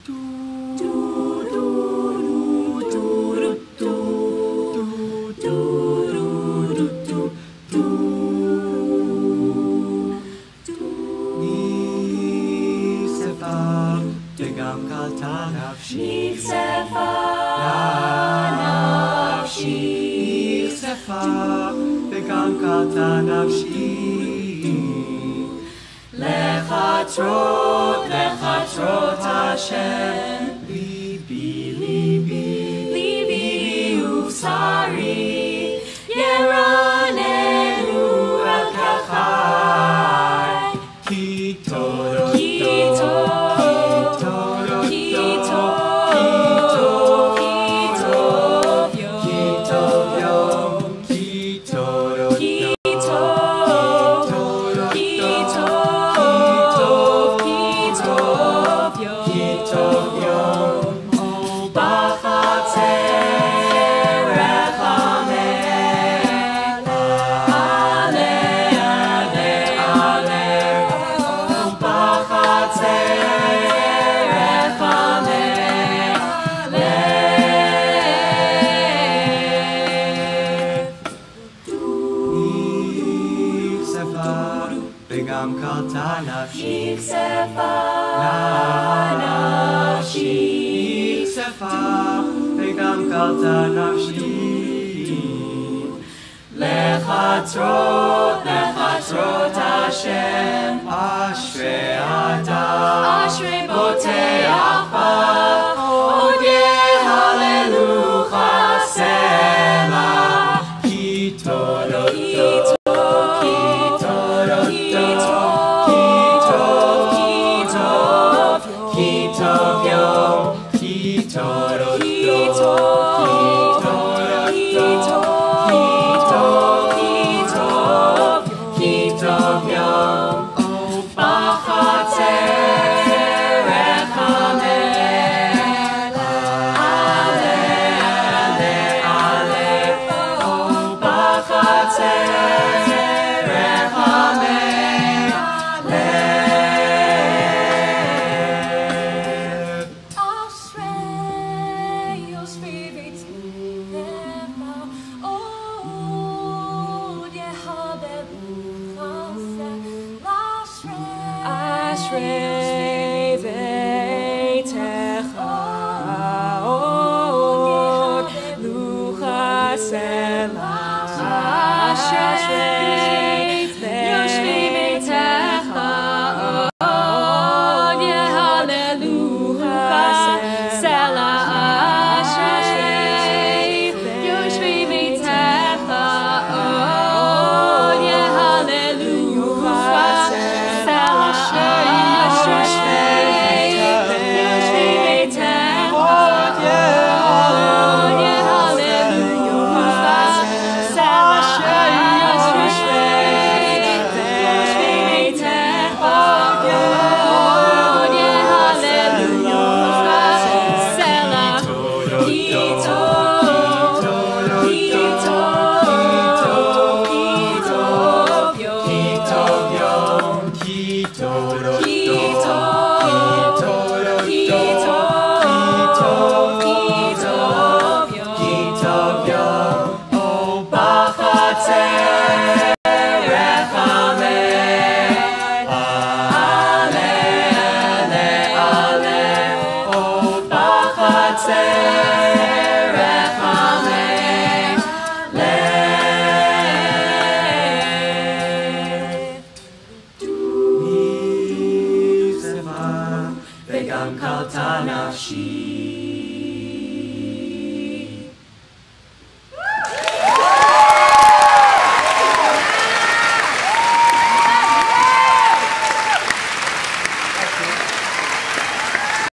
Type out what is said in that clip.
לחצרות השם, ליבי, ליבי, ליבי ובשרי, ירננו רק החי. כי טוב, כי טוב, כי טוב, כי טוב, כי טוב יום, כי טוב, כי טוב, כי טוב, כי טוב יום, ובחצר המלך, עלה, עלה, ובחצר המלך, נכספה וגם קלטה נפשי, נכספה וגם קלטה נפשי, לחצרות השם, אשרי אדם, אשרי בוטח בה, עוד יהללוך סלע, כי טוב, כי טוב, כי טוב, כי טוב יום, כי טוב, כי טוב, כי טוב יום, ובחצר המלך, עלה, עלה, ובחצר המלך, אשרי ביתך עוד לוך הסלע, אשרי יושבי ביתך עוד יהללוך סלע, אשרי יושבי ביתך עוד יהללוך סלע, וגם קלטה נפשי.